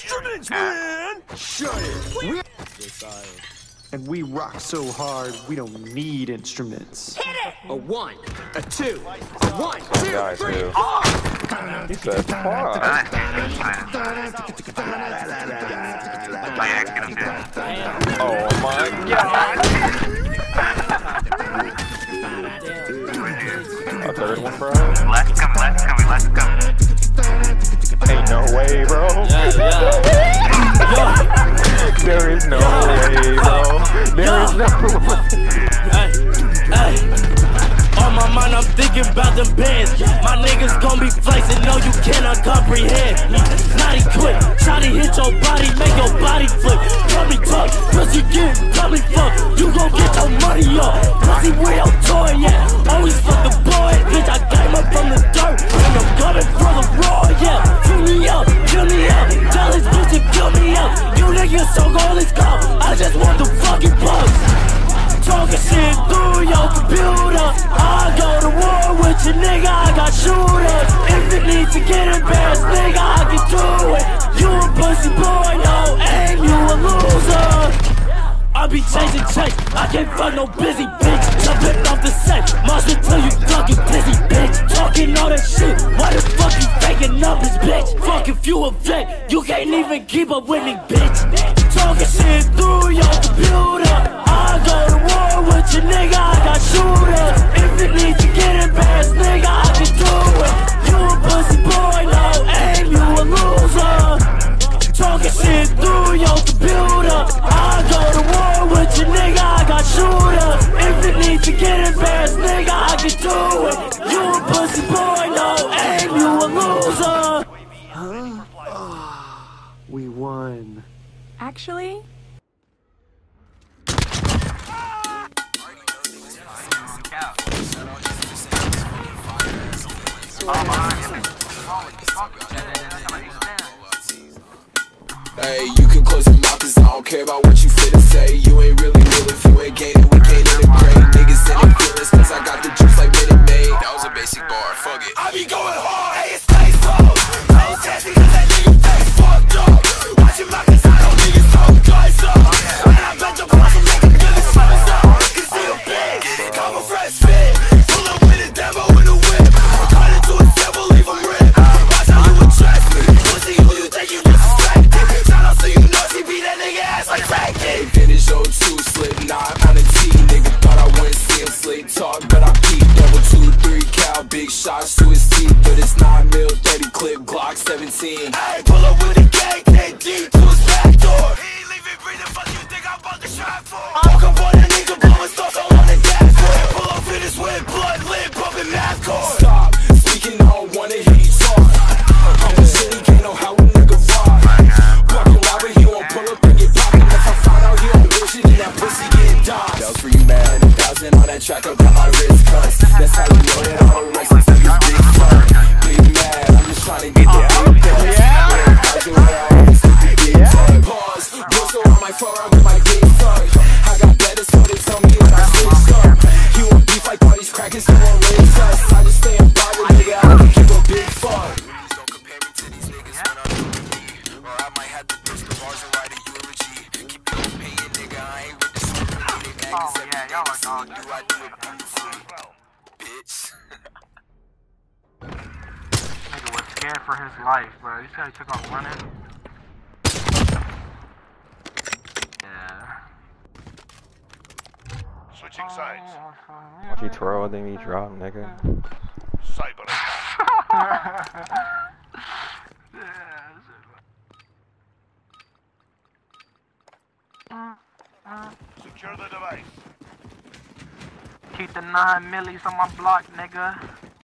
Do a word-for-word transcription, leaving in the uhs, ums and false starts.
instruments, man! Shut it! We and we rock so hard, we don't need instruments. Hit it! A one, a two, a one, two, guy, three, too. four. He said, fuck. Oh my god! I thought it went for her. Let's come, let's come, let's come. Ain't no way, bro. Yeah, yeah. There is no way, bro. There is no way. Hey, hey. On my mind, I'm thinking about them bands. My niggas gon' be flexing, no, you cannot comprehend. Snotty quick, shotty hit your body, make your body flip. Tummy tuck, cause you get tummy fuck. You gon' get your money up. Pussy, where your toy at? Always fuck the boy, bitch, I came up from the dirt. And I'm coming for the raw, yeah. Fill me up, fill me up. Tell this bitch to fill me up. You niggas so go, let's go. I just want the fucking bucks. Talking shit through your computer. I go to war with you, nigga, I got shooters. If it needs to get embarrassed, nigga, I can do it. You a pussy boy, no aim, you a loser. I be chasing chase, I can't fuck no busy bitch. Jumping off the set, monster till you fucking dizzy, bitch. Talking all that shit, why the fuck you faking numbers, bitch? Fuck if you a vet, you can't even keep up with me, bitch. Talking shit through your computer. I go to war with you, nigga, I got shooters. If it needs to get embarrassed, nigga, I can do it. You a pussy boy, no aim, you a loser. Talking shit through your computer. I go to war with you, nigga, I got shooters. If it needs to get embarrassed, nigga, I can do it. You a pussy boy, no aim, you a loser. Huh? Oh, we won. Actually, Hey, you can close your mouth cause I don't care about what you finna say. You ain't really real if you ain't gaining, we can't integrate. Niggas in their feelings cause I got the juice like Minute Maid. That was a basic bar, fuck it. I be going hard, hey, it's stay slow. Don't test me cause that nigga face fucked up. Watch your mouth cause I don't niggas so guys up. And I bet your boss will make a good exposed up. Cause he a big, come a fresh fit. Pull up with a demo in the whip. Cut it to a devil, leave him rip. Watch how you address me. Pussy, who you think you disrespect? Shout out so you know she beat that nigga ass like Frankie. Vintage oh two, slip knot on a T. Nigga thought I wouldn't see him slick talk, but I peep. Double two, three cal, big shots to his teeth. But it's nine mil, thirty clip, Glock seventeen. Hey, pull up with the gang, K D to his back door. He ain't leaving breathing, fuck you think I'm about to shot for? Walk up on that nigga, blowing stuff all on the dashboard. Pull up in his whip, blood lit, bumping math cord. Stop speaking, I don't wanna hear you talk. I'm a city, can't know how a nigga rock. Bucking robber, he won't pull up and get poppin'. If I find out he don't bullshit, then that pussy get docked. That was for you, man. A thousand on that track, I got my wrist cuts. That's how you know that all the rest is big fun. Big mad, I'm just trying to get the out there. Yeah. Pause, bristle on my forearm with my dick sucked. I got better, so they tell me that I switched up. He won't beef like all these crackers, he won't raise us. I just stay in bottle, nigga, I can keep a big fuck. Don't compare me to these niggas when I'm in the lead. Or I might have to push the bars and write a eulogy. Keep it paying, nigga, I ain't with the shit. Oh yeah, y'all are dog. Do I do it beautifully, bitch? Nigga was scared for his life, bro. You said he took off running? Yeah. Switching sides. Watch you twirl, then you drop, nigga. Cyber. Secure the device. Keep the nine millis on my block, nigga.